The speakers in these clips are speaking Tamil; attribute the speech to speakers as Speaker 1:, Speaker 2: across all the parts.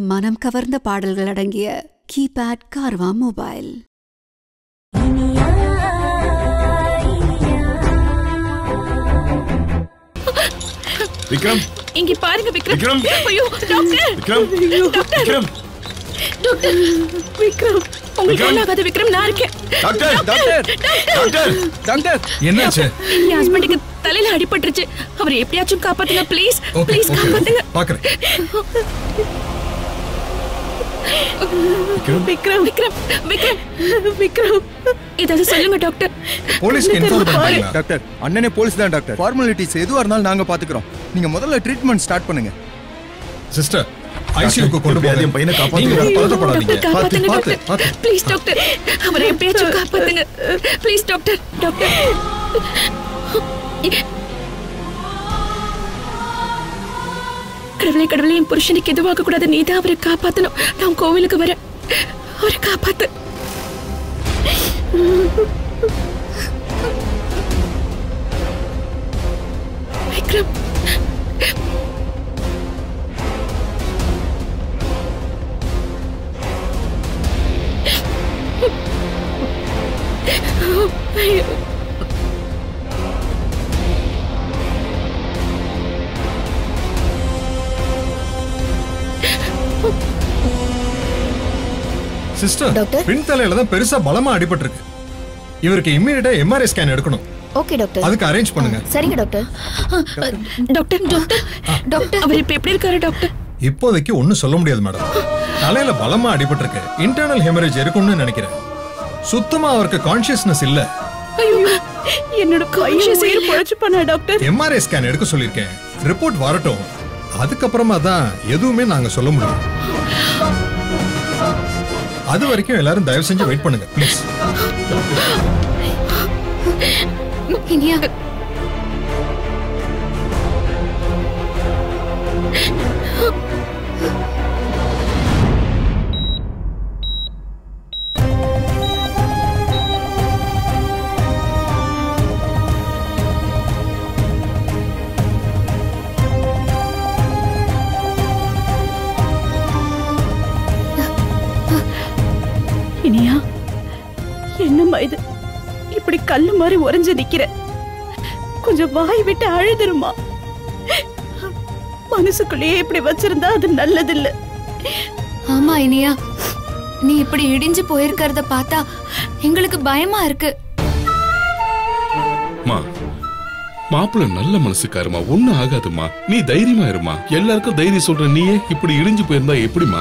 Speaker 1: மனம் கவர்ந்த பாடல்கள் அடங்கிய கீபேட் கார்வா மொபைல்.
Speaker 2: விக்ரம்,
Speaker 3: இங்க பாருங்க விக்ரம்.
Speaker 2: விக்ரம்,
Speaker 3: ஐயோ டாக்டர்.
Speaker 2: விக்ரம், விக்ரம்,
Speaker 3: டாக்டர், விக்ரம் உங்களுக்கு ஆகாத விக்ரம், நான் இருக்கேன்.
Speaker 2: டாக்டர், டாக்டர், டாக்டர், டாக்டர்,
Speaker 4: என்னாச்சு?
Speaker 3: என் ஹஸ்பண்டுக்கு தலையில அடிபட்டுருச்சு. அவரை எப்படியாச்சும் காப்பாத்துங்க ப்ளீஸ். ப்ளீஸ் காப்பாத்துங்க.
Speaker 4: பாக்குறேன்.
Speaker 3: விக்ரம், விக்ரம், விக்ரம், விக்ரம், ஏதாவது சொல்லுங்க டாக்டர்.
Speaker 4: போலீஸ்க்கு இன்ஃபார்ம் பண்ணுங்க.
Speaker 5: டாக்டர், அண்ணனே போலீஸ் தான் டாக்டர். ஃபார்மாலிட்டிஸ் எதுவா இருந்தாலும் நாங்க பாத்துக்கிறோம். நீங்க முதல்ல ட்ரீட்மெண்ட் ஸ்டார்ட் பண்ணுங்க.
Speaker 4: சிஸ்டர், ஐசியூக்கு கொண்டு போய் என் பையனை காப்பாத்துங்க. பதட்டப்படாதீங்க.
Speaker 3: காப்பாத்துங்க டாக்டர். ப்ளீஸ் டாக்டர், அவரை எப்படியாச்சும் காப்பாத்துங்க. Please doctor. டாக்டர், கடவுளே கடவுளே, என் புருஷனுக்கு எதுவாக கூடாது. நீ தான் அவரை காப்பாத்தணும். நான் கோவிலுக்கு வரேன். அவரை காப்பாத்து. விக்ரம், ஐயோ,
Speaker 4: சிஸ்டர், பின் தலையில தான் பெருசா பலமா அடிபட்டிருக்கு. இவருக்கு இமிடியேட்டா எம்ஆர்ஐ ஸ்கேன் எடுக்கணும்.
Speaker 6: Okay doctor.
Speaker 4: அதுக்கு அரேஞ்ச் பண்ணுங்க.
Speaker 6: சரிங்க டாக்டர்.
Speaker 3: டாக்டர், டாக்டர், டாக்டர், அவர் இப்ப எப்படி இருக்காரு டாக்டர்?
Speaker 4: இப்போதைக்கு ஒன்னும் சொல்ல முடியாது மேடம். தலையில பலமா அடிபட்டிருக்கு. இன்டர்னல் ஹெமரேஜ் இருக்கும்னு நினைக்கிறேன். சுத்தமா அவருக்கு கான்ஷியஸ்னஸ் இல்ல.
Speaker 3: ஐயோ, என்னோட கான்ஷியஸ் பொழச்சு பண்ணா டாக்டர்.
Speaker 4: எம்ஆர்ஐ ஸ்கேன் எடுக்க சொல்லிருக்கேன். ரிப்போர்ட் வரட்டும். அதுக்கப்புறமா தான் எதுவுமே நாங்க சொல்ல முடியும். அது வரைக்கும் எல்லாரும் தயவு செஞ்சு வெயிட் பண்ணுங்க ப்ளீஸ்.
Speaker 6: இனியா,
Speaker 3: இனியா, என்னம்மா இது? இப்படி கல்லு மாதிரி உறைஞ்சு நிக்கிற. கொஞ்சம் வாய் விட்டு அழுதுருமா. மனசுக்குள்ளேயே இப்படி வச்சிருந்தா அது நல்லதில்ல.
Speaker 6: ஆமா இனியா, நீ இப்படி இடிஞ்சு போயிருக்கிறத பார்த்தா எங்களுக்கு பயமா இருக்கு.
Speaker 2: மாப்பிள்ள நல்ல மனசுக்காருமா, ஒண்ணும் ஆகாதுமா. நீ தைரியமா இருமா. எல்லாருக்கும் தைரியம் சொல்ற நீயே இப்படி இடிஞ்சு போயிருந்தா எப்படிமா?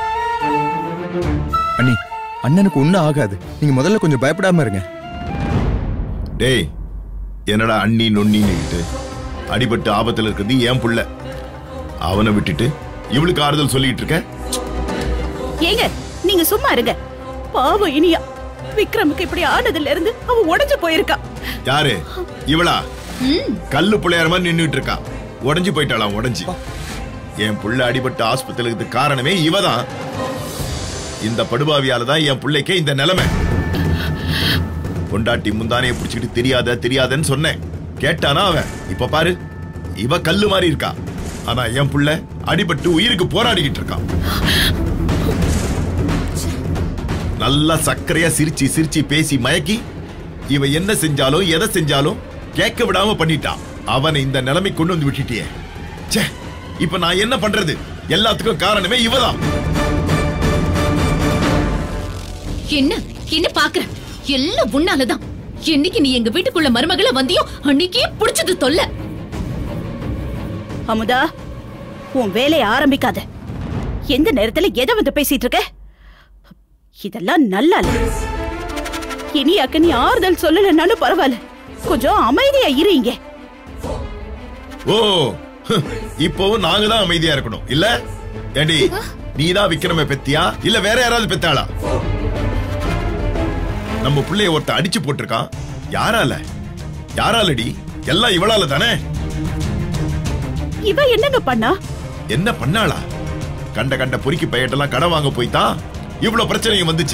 Speaker 5: அண்ணி, அண்ணனுக்கு ஒண்ணும் ஆகாது. நீங்க முதல்ல கொஞ்சம் பயப்படாம இருங்க.
Speaker 7: டேய், என்னடா அண்ணி நொண்ணின்னு அடிபட்டு ஆபத்துல இருக்கிறது ஏன் புள்ள. அவனை விட்டுட்டு இவளுக்கு ஆறுதல் சொல்லிட்டு இருக்க.
Speaker 3: ஏங்க, நீங்க சும்மா இருங்க. பாவம் இனியா, விக்ரமுக்கு இப்படி ஆனதுல இருந்து அவ உடைஞ்சு போயிருக்கா.
Speaker 7: யாரு இவளா? கல்லு புள்ளையார மாதிரி நின்னுட்டு இருக்கா. உடைஞ்சு போயிட்டாளாம். உடைஞ்சு என் புள்ள அடிபட்டு ஆஸ்பத்திரிக்கு காரணமே இவதான். இந்த படுபாவியால தான் என் பிள்ளைக்கே இந்த நிலைமை. கொண்டாட்டி முந்தானையை பிடிச்சிட்டு தெரியாத தெரியாதன்னு சொன்னேன். கேட்டானா அவன்? இப்ப பாரு, இவ கல்லு மாதிரி இருக்கா. ஆனா என் புள்ள அடிபட்டு உயிருக்கு போராடிக்கிட்டு இருக்கான். நல்லா சக்கரையா சிரிச்சு சிரிச்சு பேசி மயக்கி இவ என்ன செஞ்சாலும் எதை செஞ்சாலும் கேட்க விடாம பண்ணிட்டான். அவனை இந்த நிலைமை கொண்டு வந்து விட்டுட்டியே. ச்சே, இப்ப நான் என்ன பண்றது? எல்லாத்துக்கும் காரணமே இவதான்.
Speaker 8: என்ன என்ன பாக்குற? எல்லாம் உன்னாலதான். என்னைக்கு நீ எங்க வீட்டுக்குள்ள மருமகளை வந்தியோ அன்னைக்கே புடிச்சது தொல்லை.
Speaker 3: அமுதா, உன் வேலையை ஆரம்பிக்காத. எந்த நேரத்துல எதை வந்து பேசிட்டு இருக்க? இதெல்லாம் நல்லா இல்ல. இனியாக்கு நீ ஆறுதல் சொல்லலன்னாலும் பரவாயில்ல, கொஞ்சம் அமைதியா இருங்க.
Speaker 7: ஓ, இப்போவும் நாங்க தான் அமைதியா இருக்கணும் இல்ல? ஏண்டி, நீதான் விக்ரம பெத்தியா இல்ல வேற யாராவது பெத்தாளா? நம்ம பிள்ளைய ஒருத்த அடிச்சு போட்டிருக்கான். யாரால? யாராலடி? எல்லாம் இவளால தானே.
Speaker 3: இவ என்னங்க பண்ணா?
Speaker 7: என்ன பண்ணாளா? கண்ட கண்ட பொறுக்கி பையட்டெல்லாம் கடன் வாங்க போய்தான் இவ்வளவு பிரச்சனையும் வந்துச்சு.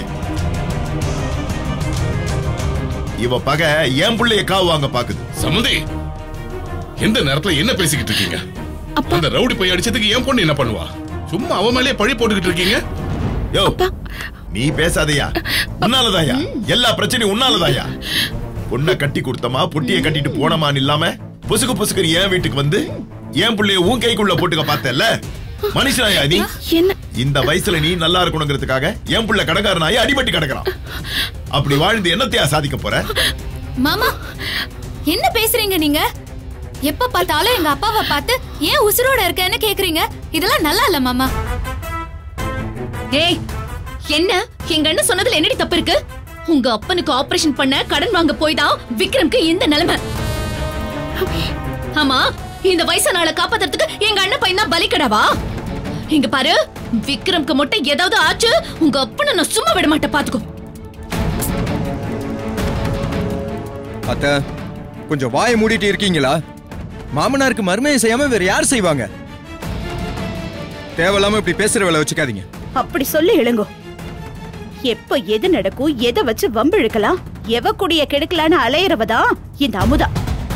Speaker 7: இவ பகை என் பிள்ளைய காவு வாங்க பாக்குது.
Speaker 2: சம்மந்தி, எந்த நேரத்துல என்ன பேசிக்கிட்டு இருக்கீங்க? அந்த ரவுடி போய் அடிச்சதுக்கு என் பொண்ணு என்ன பண்ணுவா? சும்மா அவ மேலே பழி போட்டுக்கிட்டு இருக்கீங்க.
Speaker 7: யோ நீ பேசாதயா, உன்னாலதாயா எல்லா பிரச்சனையும் உன்னாலதாயா. பொண்ணை கட்டி கொடுத்தமா பொட்டியை கட்டிட்டு போனமான்னு இல்லாம பொசுக்கு பொசுக்கு என் வீட்டுக்கு வந்து என் பிள்ளைய உன் கைக்குள்ள போட்டுக்க பார்த்தல. மனுஷனாயா நீ? இந்த வயசுல நீ நல்லா இருக்கணுங்கிறதுக்காக என் பிள்ளை கடகாரனாய அடிபட்டு கிடக்குறான். அப்படி வாழ்ந்து என்னத்தையா சாதிக்க போற?
Speaker 6: மாமா என்ன பேசுறீங்க நீங்க? எப்ப பார்த்தாலும் எங்க அப்பாவை பார்த்து ஏன் உசுரோட இருக்கேன்னு கேக்குறீங்க. இதெல்லாம் நல்லா இல்ல மாமா.
Speaker 8: ஏய் என்ன எங்க அண்ணன் சொன்னதுல என்னடி தப்பு இருக்கு? உங்க அப்பனுக்கு ஆபரேஷன் பண்ண கடன் வாங்க போய் தான் விக்ரம்க்கு இந்த நிலைமை. ஆமா இந்த வயசான ஆளை காப்பாத்துறதுக்கு எங்க அண்ணன் பையன் தான் பலிக்கடாவா? இங்க பாரு, விக்ரம்க்கு மட்டும் ஏதாவது ஆச்சு உங்க அப்பனை நான் சும்மா விட மாட்டேன், பாத்துக்கோ.
Speaker 5: அத்த கொஞ்சம் வாயை மூடிட்டு இருக்கீங்களா? மாமனாருக்கு மர்மையை செய்யாம வேற யார் செய்வாங்க? தேவையில்லாம இப்படி பேசுற வேலை வச்சுக்காதீங்க.
Speaker 3: அப்படி சொல்லி இளங்கோ. எப்ப எது நடக்கும், எதை வச்சு வம்பு இழுக்கலாம், எவ கூடிய கெடுக்கலான்னு அலையறவதான் இந்த அமுதா.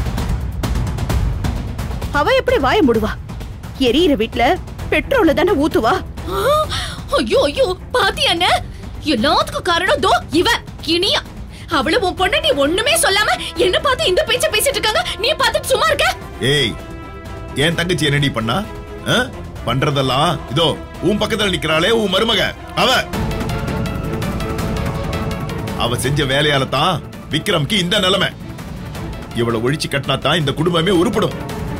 Speaker 3: அவ எப்படி வாய முடுவா? எரியிற வீட்டுல பெட்ரோல தானே ஊத்துவா.
Speaker 8: ஐயோ ஐயோ பாத்தியா அண்ணே, எல்லாத்துக்கும் காரணம் தோ இவ இனியா. அவளு உன் பொண்ணு நீ ஒண்ணுமே சொல்லாம என்ன பார்த்து இந்த பேச்ச பேசிட்டு இருக்காங்க, நீ பார்த்துட்டு சும்மா இருக்க?
Speaker 7: ஏய் என் தங்கச்சி என்னடி பண்ணா? பண்றதெல்லாம் இதோ உன் பக்கத்துல நிக்கிறாளே உன் மருமக, அவ செஞ்ச வேலையால தான் விக்ரம்க்கு இந்த நிலைமை. இவளை ஒழிச்சு கட்டினா தான் இந்த குடும்பமே உருப்படும்.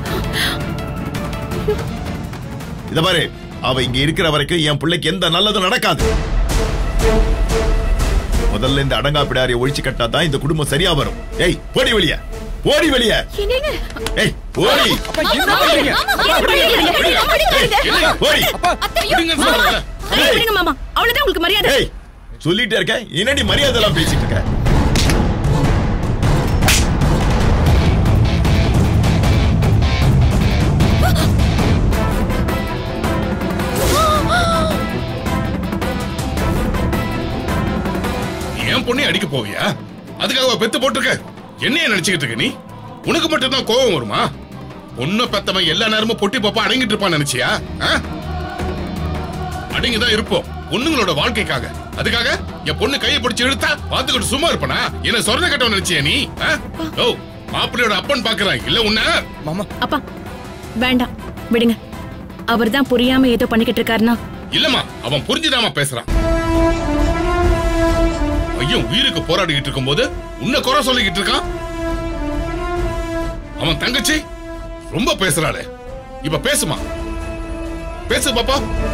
Speaker 7: இத பாரு, அவ இங்க இருக்கிற வரைக்கும் என் பிள்ளைக்கு எந்த நல்லதும் நடக்காது. முதல்ல இந்த அடங்கா பிடாரிய ஒழிச்சு கட்டினா தான் இந்த குடும்பம் சரியா வரும். ஏய் போடி வெளிய, போடி வெளிய. ஏய் போடி.
Speaker 3: மாமா அவ்வளவுதான் உங்களுக்கு மரியாதை.
Speaker 7: சொல்லிட்டே இருக்க, என்னடி மரியாதை எல்லாம் பேசிட்டு இருக்க?
Speaker 2: என் பொண்ணை அடிக்க போவியா? அதுக்காக பெத்து போட்டிருக்க? என்னைய நினைச்சுக்கிட்டு இருக்க நீ? உனக்கு மட்டும் தான் கோபம் வருமா? பொண்ணு பெத்தவன் எல்லா நேரமும் பொட்டி பாப்பா அடங்கிட்டு இருப்பான்னு நினைச்சியா? அடங்கிதான் இருப்போம் பொண்ணுங்களோட வாழ்க்கைக்காக. அதுக்காக என் பொண்ணு கையை பிடிச்சு இழுத்தா பாத்துக்கிட்டு சும்மா இருப்பனா? என்ன சொரண கட்டவன் நினைச்சியா நீ? மாப்பிள்ளையோட அப்பன் பாக்குறான் இல்ல உன்ன?
Speaker 9: மாமா அப்பா வேண்டாம் விடுங்க. அவர் தான் புரியாம ஏதோ பண்ணிக்கிட்டு இருக்காருனா?
Speaker 2: இல்லம்மா, அவன் புரிஞ்சுதாமா பேசுறான். ஐயன் உயிருக்கு போராடிக்கிட்டு இருக்கும் போது உன்னை குறை சொல்லிக்கிட்டு இருக்கான். அவன் தங்கச்சி ரொம்ப பேசுறாளே, இப்ப பேசுமா? பேசு பாப்பா.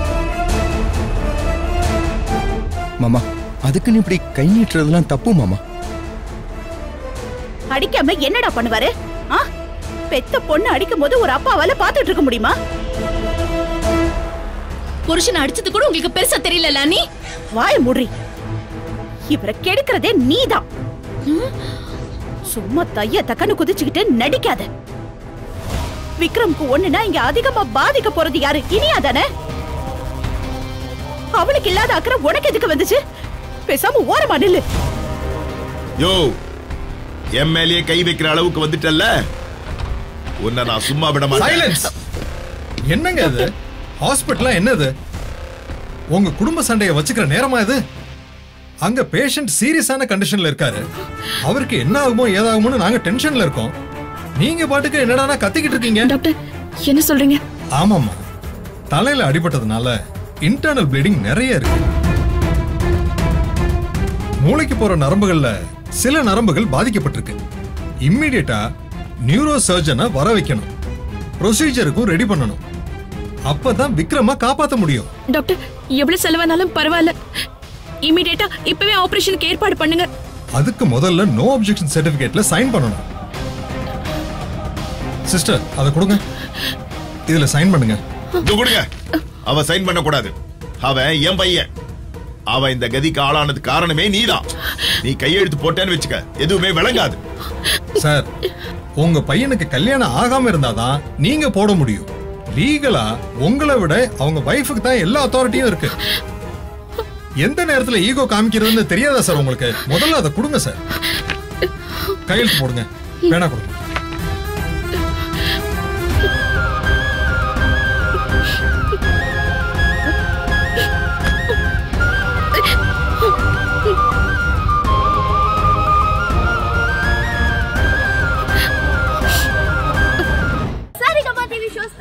Speaker 5: மாமா அதுக்குன்னு இப்படி கை நீட்டுறதுலாம் தப்பு மாமா.
Speaker 3: அடிக்காம என்னடா பண்ணுவாரு? பெத்த பொண்ணு அடிக்கும் போது ஒரு அப்பாவால பாத்துட்டு இருக்க முடியுமா?
Speaker 8: புருஷனை அடிச்சது கூட உங்களுக்கு பெருசா தெரியல. நீ
Speaker 3: வாய மூடி. இவரை கெடுக்கிறதே நீதான். சும்மா தைய தக்கன்னு குதிச்சுக்கிட்டு நடிக்காத. விக்ரம்க்கு ஒண்ணுனா இங்க அதிகமா பாதிக்க போறது யாரு? இனியா தானே? அவளுக்கு இல்லாத அக்கறை உனக்கு எதுக்கு வந்துச்சு? பேசாம ஓரமா நில்லு.
Speaker 7: யோ எம்எல்ஏ கை வைக்கிற அளவுக்கு வந்துட்டல்ல, உன்னை நான் சும்மா விட மாட்டேன்.
Speaker 4: என்னங்க இது? ஹாஸ்பிட்டலா என்னது? உங்க குடும்ப சண்டையை வச்சுக்கிற நேரமா இது? அங்க பேஷண்ட் சீரியஸான கண்டிஷன்ல இருக்காரு. அவருக்கு என்ன ஆகுமோ ஏதாகுமோன்னு நாங்க டென்ஷன்ல இருக்கோம். நீங்க பாட்டுக்கு என்னடானா கத்திக்கிட்டு இருக்கீங்க.
Speaker 9: டாக்டர் என்ன சொல்றீங்க?
Speaker 4: ஆமாமா, தலையில அடிபட்டதுனால இன்டர்னல் ப்ளீடிங் நிறைய இருக்கு. மூளைக்கு போற நரம்புகள்ல சில நரம்புகள் பாதிக்கப்பட்டிருக்கு. இம்மிடியேட்டா நியூரோ சர்ஜனை வர வைக்கணும். ப்ரொசீஜருக்கும் ரெடி பண்ணணும். அப்பதான் விக்ரமா காப்பாத்த முடியும்.
Speaker 9: டாக்டர் எவ்வளவு செலவானாலும் பரவாயில்ல, இமிடியேட்டா இப்பவே ஆபரேஷனுக்கு ஏற்பாடு பண்ணுங்க.
Speaker 4: அதுக்கு முதல்ல நோ அப்ஜெக்ஷன் சர்டிபிகேட்ல சைன் பண்ணணும். சிஸ்டர் அத கொடுங்க, இதுல சைன் பண்ணுங்க.
Speaker 7: கொடுங்க. அவ சைன் பண்ண கூடாது. அவன் என் பையன். அவ இந்த கதிக்கு ஆளானது காரணமே நீதான். நீ கையெழுத்து போட்டேன்னு வச்சுக்க, எதுவுமே விளங்காது.
Speaker 4: சார், உங்க பையனுக்கு கல்யாணம் ஆகாம இருந்தாதான் நீங்க போட முடியும். லீகலா உங்களை விட அவங்க வைஃபுக்கு தான் எல்லா அத்தாரிட்டியும் இருக்கு. எந்த நேரத்துல ஈகோ காமிக்கிறதுன்னு தெரியாதா சார் உங்களுக்கு? முதல்ல அதை கொடுங்க சார். கையெழுத்து போடுங்க. வேணா கொடுங்க.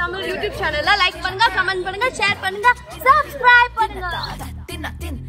Speaker 10: தமிழ் யூடியூப் சேனல்ல லைக் பண்ணுங்க, கமெண்ட் பண்ணுங்க, ஷேர் பண்ணுங்க, சப்ஸ்கிரைப் பண்ணுங்க.